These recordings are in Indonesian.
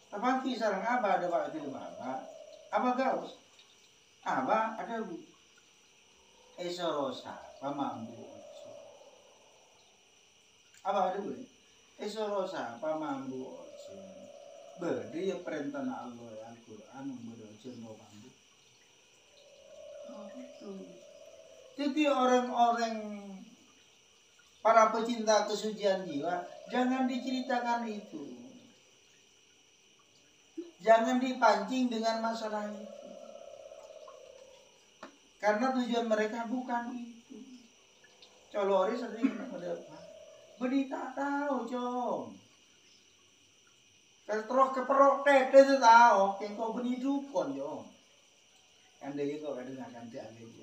Tapang sarang aba ada ba di aba. Aba gaus. Aba ada bu. Esorosa pamambu. Aba ada bu. Esorosa pamambu. Dia perintah Allah Al-Quran membaca bambu. Oh, itu. Jadi orang-orang para pecinta kesucian jiwa jangan diceritakan itu. Jangan dipancing dengan masalah itu. Karena tujuan mereka bukan itu. Colori sering mendapat. Berita tahu, Cong. Terus keperok tete itu tahu, yang kau beri dukun, Cong. Anda juga kadang akan tiada itu.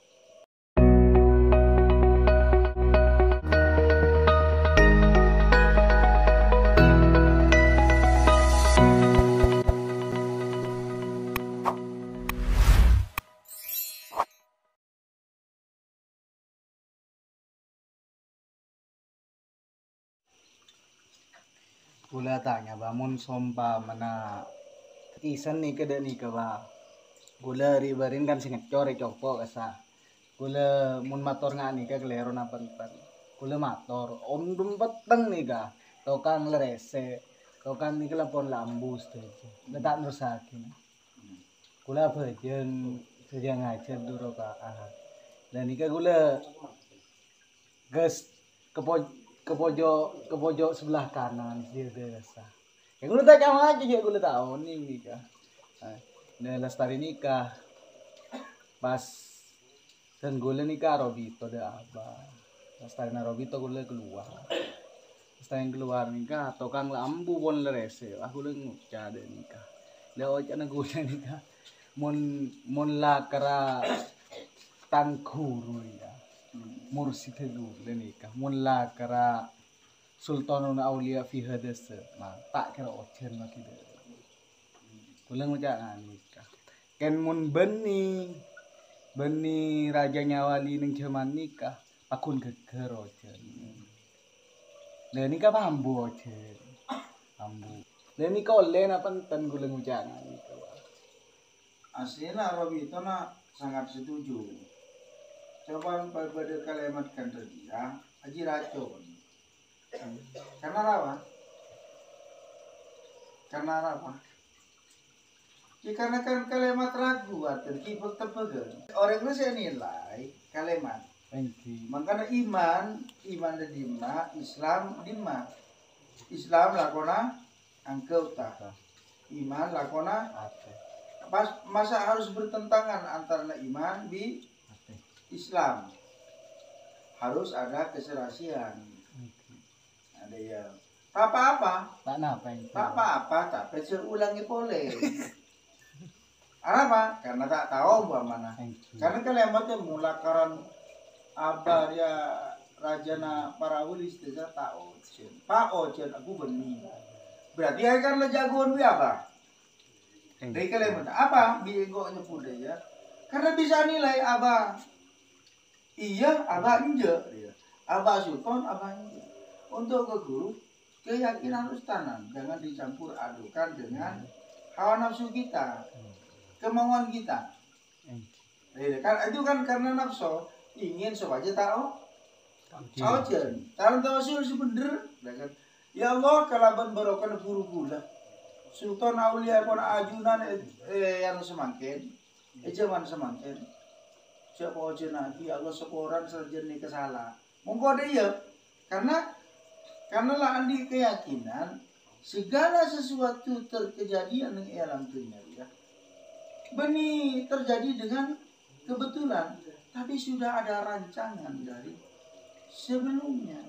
Gula tanya bangun sompa mana isan nih kada nih ba gula ribarin kan singet core copo kasa gula mun mator nga nih ka kelero na pan gula mator om dum peteng nih ka tokang lerese tokang nih kelapon lambus tuh letak nusakin gula bajen sejang aja duro ka dan nih ka gula ges ke pojok sebelah kanan dia desa. Ya gue tak sama aja gue tahu nih nikah. Nah, lestari nikah pas dan gue nikah Robito dah apa. Lestari na Robito gue keluar. Lestari keluar nikah atau kang lambu pon lerese. Aku le ngucap deh nikah. Leo cana gue nikah. Mon la kara tangkuru ya. Mursi tegur le nikah. Mon la kara Sultanul Aulia fi hadas tak kira ochen lagi deh. Pulang macam nikah. Ken mun beni rajanya wali neng zaman nikah pakun geger ochen. Lah nikah bambu ochen. Bambu. Lah nikah oleh apa ten guling macam nikah. Aslinya Robito na sangat setuju. Coba pada kalimat kan dia, aji racun. Karena apa? Ya karena kan kalimat ragu atau kibuk tepegan. Orang itu saya nilai kalimat. Makanya iman dan dima, Islam dima. Islam lakona angkau tak. Iman lakona masa harus bertentangan antara iman di Islam. Harus ada keserasian. Ada ya. Tak apa-apa. Tak apa-apa, tapi seulangi boleh. Apa? Karena tak tahu mana. Karena kalimatnya mulakaran abar ya rajana para ulis tidak tahu. Pak Ojen aku benih. Berarti akan jagoan wi apa? Dari kalimat apa? Biegonya pula ya. Karena bisa nilai apa? Iya, apa inje. Apa sultan, apa inje. Untuk ke guru, keyakinan harus tanam. Jangan dicampur adukan dengan hawa nafsu kita. Kemauan kita. Itu kan karena nafsu. Ingin supaya tahu. Tahu jen. Tahu sebener. Ya Allah, kalaban barokan buru gula. Sultan Aulia pun ajunan yang semakin. Zaman semakin. Siapa aja nanti Allah seorang sarjana kesalah. Monggo dia karena lah andi keyakinan segala sesuatu terkejadian yang alam dunia ya. Benih terjadi dengan kebetulan, tapi sudah ada rancangan dari sebelumnya.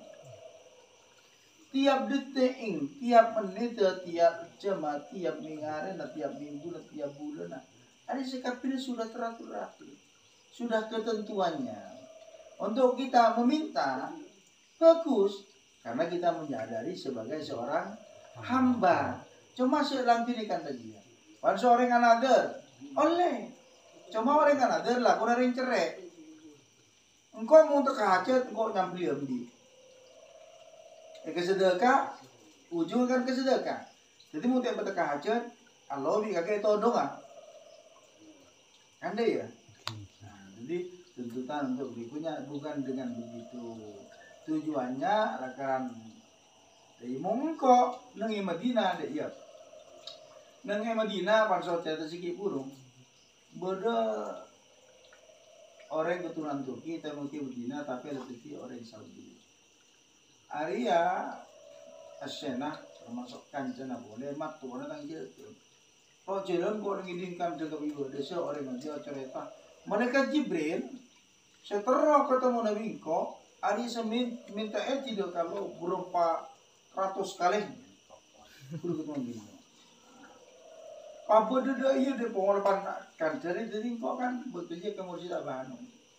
Tiap detik, tiap menit, tiap jam, tiap minggu, tiap minggu, tiap bulan, ada sekapil sudah teratur-atur. Sudah ketentuannya. Untuk kita meminta bagus karena kita menyadari sebagai seorang hamba. Cuma selang dirikan dia. Wan seorang another oleh. Cuma orang another lah kurang ring cerai. Engkau mau terkacet, engkau nyambil di. Kesedekah, ujung kan kesedekah. Jadi mau tiap bertekah hajat, Allah bi kakek todong ah. Kan deh ya. Nah, jadi tuntutan untuk berikutnya bukan dengan begitu. Tujuannya lakaran dari mongko nengi Madinah deh ya. Nengi Madinah pansot cerita sikit burung. Beda orang keturunan Turki, tapi mungkin Madinah tapi rezeki orang Saudi. Arya Asyena termasuk kancana boleh mat tuh orang tangkil itu. Kalau jalan kok mengizinkan jaga ibu desa orang nanti cerita. Mereka Jibril setelah ketemu Nabi kok Ari minta tidak kalau berupa ratus kali. Guru ketemu Nabi. Apa dia iya dia pengolahan kan jadi kok kan bekerja ke Masjid Abanu.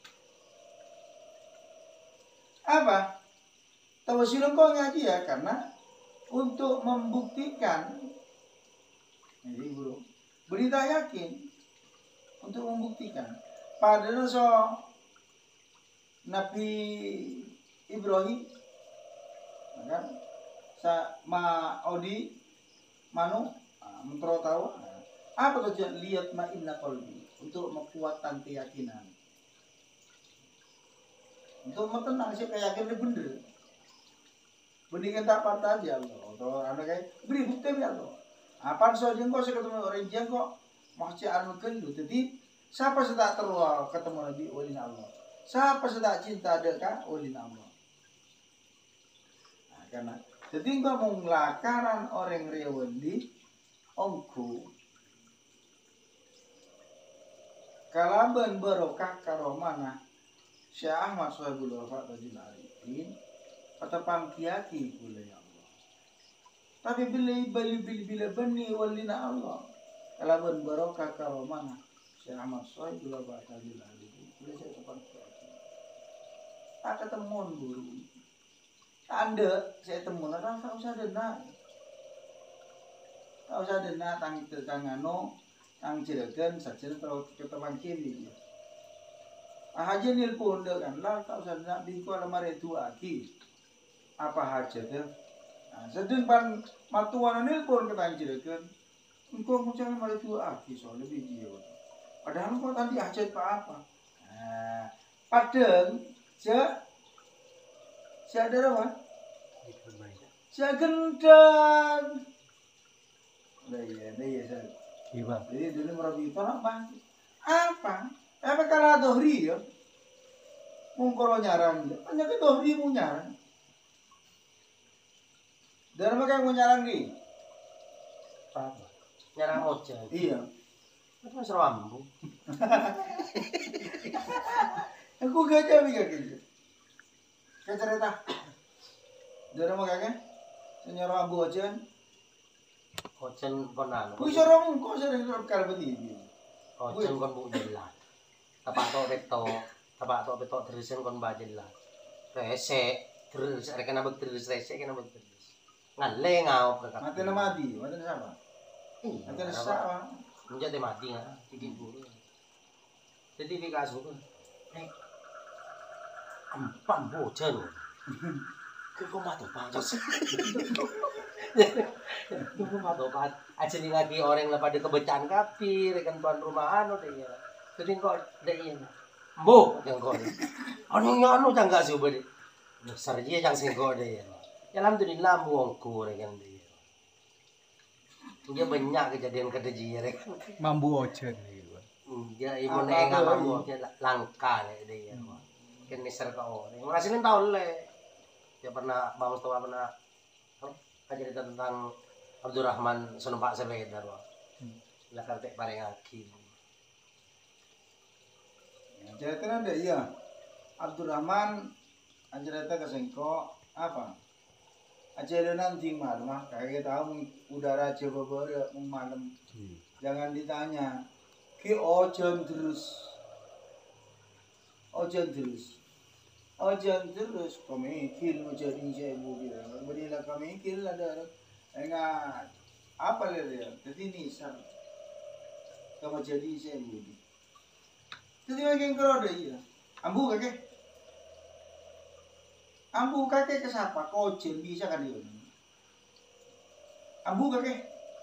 Apa? Tawasil kau ngaji ya karena untuk membuktikan, jadi guru berita yakin untuk membuktikan. Padahal so Nabi Ibrahim, kan? Ma Odi Manu mentero tahu apa tujuan lihat ma inna qalbi untuk menguatkan keyakinan, untuk mentenang sih keyakinan bener. Mendingan tak patah aja Allah. Atau anak kayak beri bukti ya Allah. Apa so jengkok saya ketemu orang jengkok masih anu kendu. Jadi siapa sedak terus ketemu Nabi oleh Allah. Siapa sedak cinta dekat oleh Allah. Nah, karena jadi engkau menglakaran orang rewendi ongku kalaban barokah karomana Syekh Ahmad Sohibul Wafa Tajil Arifin kata pangkiaki pula ya Allah. Tapi bila bani walina Allah. Kalaban barokah karomana Syekh Ahmad Sohibul Wafa Tajil Arifin pula saya pangkiaki. Tak ketemu buru. Anda saya temu lah tak usah dena. Tak usah dena tang ngano tang ciregan saja kalau kita pangkiri. Haji nilpun kan lah tak usah nak bingko lemari itu aki apa hajat ya. Nah, sedang pan matuan nilpun kita ciregan. Engkau macam lemari itu aki soalnya video. Padahal kau tadi hajat apa? Nah, padahal saya ada apa? Saya gendang. Dah ya saya. Iya. Jadi dulu merabi itu apa? Apa kalau dohri ya? Mungkoro nyarang, hanya ke dohri mau nyarang. Dari mereka mau nyarang ni? Nyarang ojek. Iya. Itu mas rambu. Aku gak jadi gitu. Kayak cerita. Dari mereka nyarang abu aja. Ojek konan. Kau sorong kau sering kalau begini. Ojek kon bu jelas. Tapak tok betok terusin kon bajelas. Resek terus ada kena terus resek kena terus. Ngale ngau dekat. Mati na mati na siapa? Mati na siapa? Menjadi mati nga, tigil buru. Jadi dikasih kan. Empan bocan. Kau mati panjang. Kau mati pan. Aja nih lagi orang lah pada kebecan kafir kan tuan rumah anu deh ya. Jadi kok deh iya. Mbo yang kau. Anu jangan sih beri. Besar dia jangan singkok deh ya. Alhamdulillah muangku kan deh. Dia banyak kejadian kedejir kan. Mambu ojen gitu. Dia ibu nenga mambu dia langka deh ya. Kan miser kau. Makasih kan tahu le. Dia pernah Bang Mustafa pernah cerita tentang Abdurrahman Sunumpak Sepeda loh. Lah kartek parengaki. Cerita ada iya. Abdurrahman cerita ke sengko apa? Aja nanti malam kayak tahu udara coba ber malam. Jangan ditanya. Ki ojen terus. Kami kil jadi saya budi. Berilah kami kil ada enggak apa dia? Jadi ini sar. Kamu jadi saya budi. Jadi macam kalau ada iya. Ambu kakek ke siapa? Kocil bisa kan dia. Ambu kakek.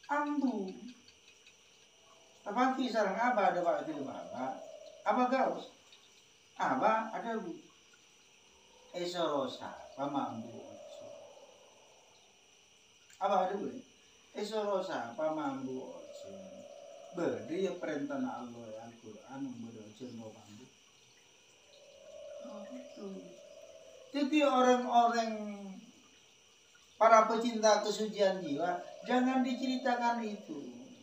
ambu. Apa kisah aba ada pak itu aba gaus, aba ada bu. Esorosa pamambu. Aba ada bu. Esorosa pamambu. Beri ya perintah Allah Al-Quran memberdoa mau pambu. Oh, itu. Jadi orang-orang para pecinta kesucian jiwa, jangan diceritakan itu.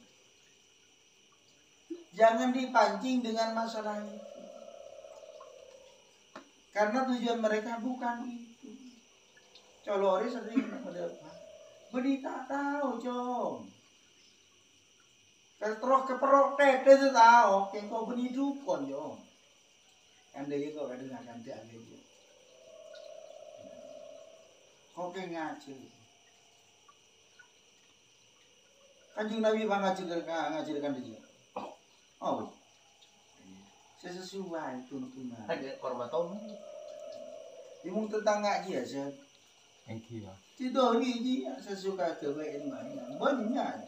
Jangan dipancing dengan masalah itu. Karena tujuan mereka bukan itu. Colori sering mendepan. Berita tahu, Cong. Terus keperok tete itu tahu, kengkau penidukon, Cong. Anda juga kadang akan tiap itu. Kok ngaji. Kanjeng Nabi ngajarkan dia. Oh. Sesuai tuntunan. Ada korbaton. Imung tentang ngaji aja. Thank you. Tidak ini sesuka kebaikan mana. Banyak.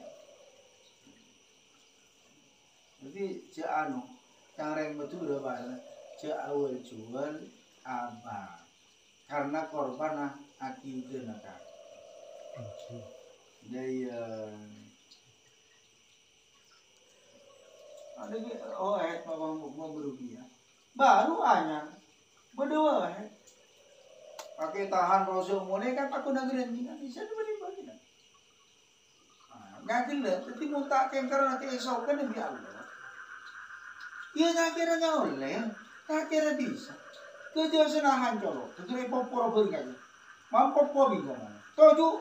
Jadi anu yang reng betul udah banget. Awal jual apa? Karena korban akidah nakal. Dari ada mau berugia. Baru hanya berdua pakai tahan rosok mulai kan aku negeri ini bisa diberi kan. Nggak gila, tapi mau tak karena esok kan demi Allah. Iya nggak kiranya oleh, nggak kira bisa. Kerja senahan colok, kerja popor bergaji, mampu popor bingung. Tujuh,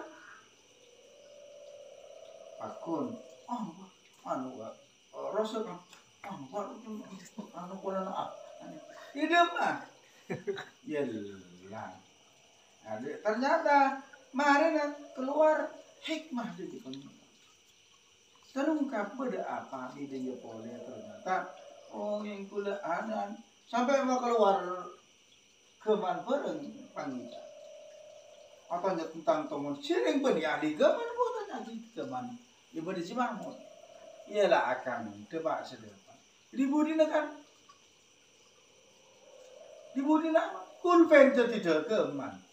akun, anu rosok, anu kolan hidup mah, yalah. Ternyata kemarin keluar hikmah dari penuh. Terungkap pada apa ide polnya ternyata yang kula anan sampai mau keluar keman bareng panggita. Atau tentang teman sering beri ahli keman bukan ahli keman. Ibu di Cimahmud. Ialah akan tebak sedepan. Dibudina kan? Dibudina kulpen tidak keman.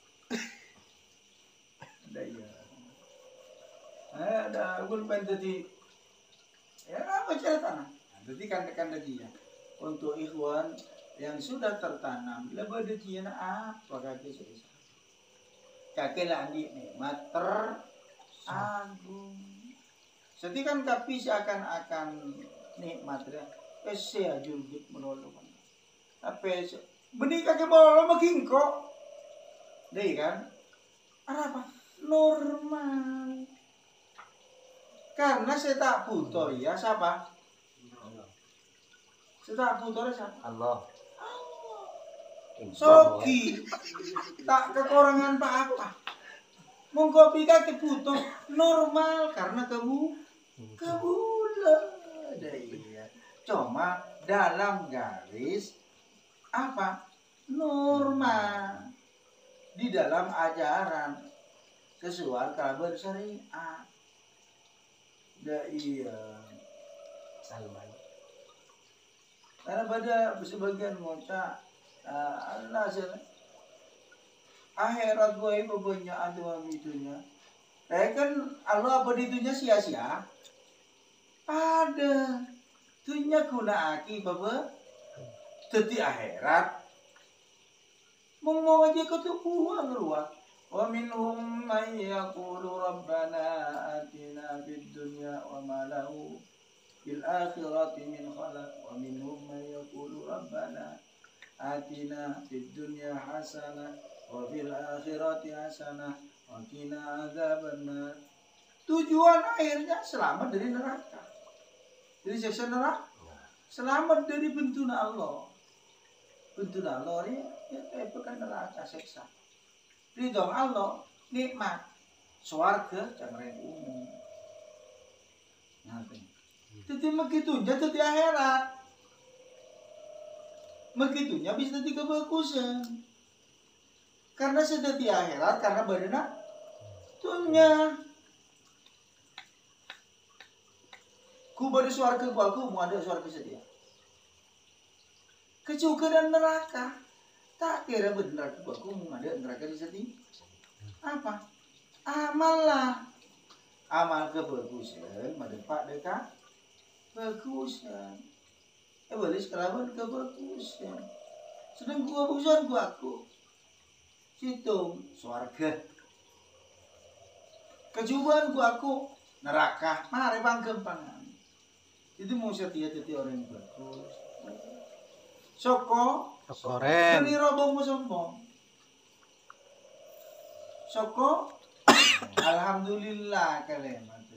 Ada kulpen jadi ya apa cerita jadi kan dia untuk ikhwan yang sudah tertanam lebih dejian apa kaki susah kaki lagi nikmat teragung jadi kan tapi seakan-akan nikmat ya saya julgit menolong tapi benih kaki bola makin kok deh kan apa normal karena saya tak butuh ya siapa saya tak butuh siapa Allah. Soki tak kekurangan apa mengkopi kaki butuh normal karena kebulan ya. Cuma dalam garis apa normal di dalam ajaran sesuai kabar syariat. Iya. Salman. Karena pada sebagian mota Allah akhirat gue itu banyak ada itunya. Kan Allah apa itunya sia-sia? Ada. Tunya guna aki baba. Teti akhirat. Mau aja ketukuhan luar. Wa minhum man yaqulu rabbana atina fid dunya wa ma lahu fil akhirati min khalaq wa minhum man yaqulu rabbana atina fid dunya hasanah wa fil akhirati hasanah wa qina adzabannar. Tujuan akhirnya selamat dari neraka. Dari siksa neraka. Selamat dari benturan Allah. Benturan Allah ini ya bukan neraka siksa. Ridho Allah nikmat swarga jangan umum. Nanti. Jadi begitunya jadi akhirat. Begitunya bisa jadi kebagusan. Karena sudah di akhirat karena badannya dunia. Ku beri suarga ku mau ada suarga sedia. Kecuka dan neraka. Tak kira benar ku mau ada neraka di sini. Apa? Amal lah. Amal kebagusan, mendepak dekat bagusan. Balik kerabat kebagusan. Sedang ku bagusan aku. Situng suarga. Kejubaan aku neraka. Mari bang gempangan. Itu mau setia orang yang bagus. Soko. Koren. Ini robong mo sombong. Soko. Alhamdulillah kalian mati.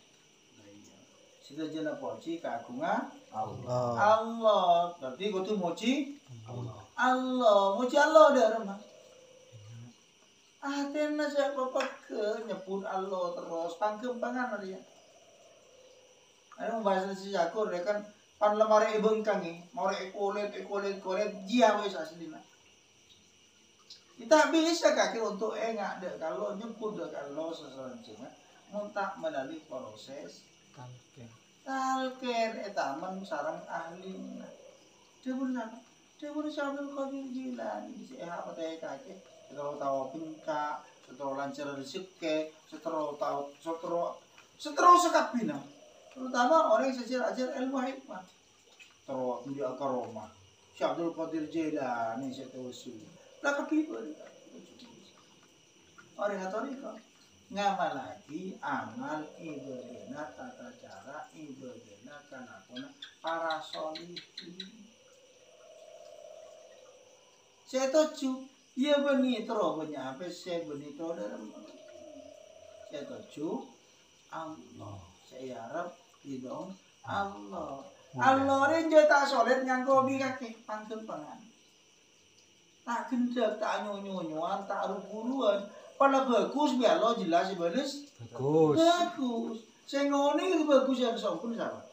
Sida jana poci kagungan Allah. Allah. Berarti kau tu moci Allah. Moci Allah dah rumah. Atena saya bapak ke nyebut Allah terus pangkem pangan dia. Ada membahas si Jakur ya kan pan lemari bengkang ni, mau ekolet dia wes aslina. Kita bisa kaki untuk enggak deh kalau nyebut deh kalau seseorang muntah melalui proses talken etaman sarang ahli. Dia pun sambil kau bilang si apa teh kaki. Setelah tahu pingka, setelah lancar rezeki, setelah sekapina. Terutama orang yang sejarah ajar ilmu hikmah. Terus dia ke Roma. Syekh Abdul Qadir Jailani saya tahu lah kepipa dia. Orang Katolik ngamal lagi amal ibadah tata cara ibadah kanakona para solihin. Saya tahu iya benitro punya apa saya benitro dalam saya tahu Allah saya harap hidung Allah ini tak solid nganggo kaki pantun pangan tak gendek tak nyonyuan tak ruburuan pada bagus biar lo jelas bagus saya ngoni bagus yang sompun sama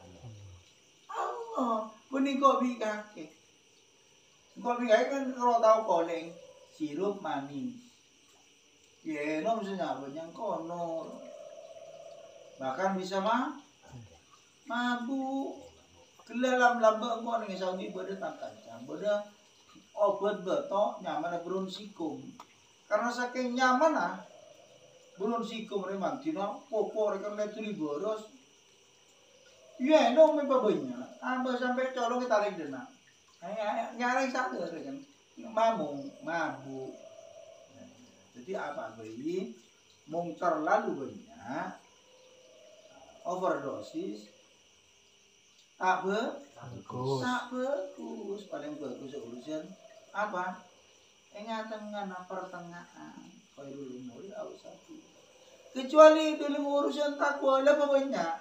Allah benih kopi kaki kopi kan kalau tahu koleng sirup manis. Ya, no misalnya banyak kono. Bahkan bisa mabuk. Kelalam lambang kau nih Saudi beda tangkacan, beda obat betok nyaman burun sikum. Karena saking nyaman burun sikum memang tina popo rekan letuli boros. Ya, no membabanya. Ambil sampai colong kita tarik dena. Nyari sadar kan mabuk. Jadi apa bayi mung terlalu banyak overdosis tak bagus paling bagus urusan apa tengah pertengahan kau dulu mulai awal satu kecuali dalam urusan takwa lah banyak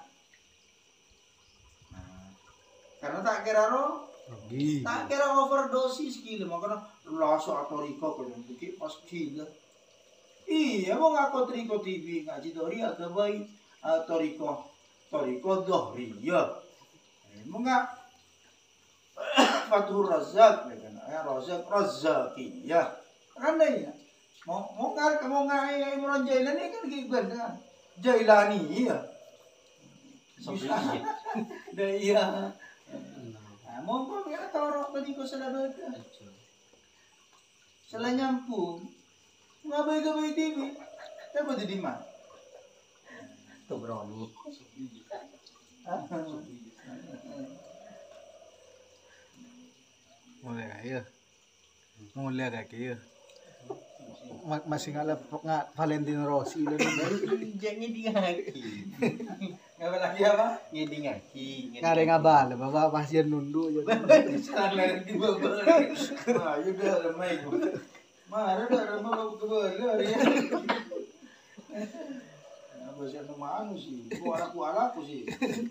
karena tak kira roh tak kira overdosis gila makanya langsung atau riko kalau bikin pas gila iya mau ngaku triko TV ngaji dori agak baik toriko dohri ya mau nggak Fathur Razak ya Razaki ya kan ya mau Imran Jailani kan gimana kan Jailani ya dah iya mau ya taruh tadi kau salah baca salah nyampung ngabai TV apa jadi mana tuh Brownie mulai kayak masih ngalap Valentino Rossi ngiding ngaki ngapa lagi apa ngiding ngaki ngare ngabal bapak pasien nunduk jadi salah lari di bawah ayo dah ramai marah dah ramai ke bawah ya apa sih nama sih aku sih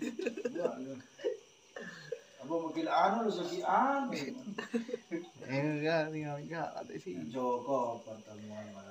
apa mungkin lu segi enggak enggak ada sih Joko pertemuan